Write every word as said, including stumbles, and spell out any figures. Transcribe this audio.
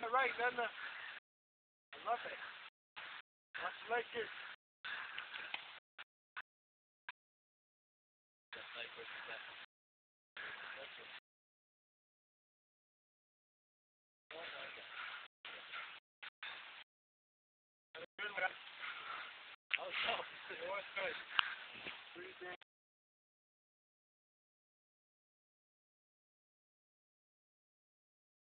right, doesn't it? I love it. Much like it. Good one. Oh, no. It was good.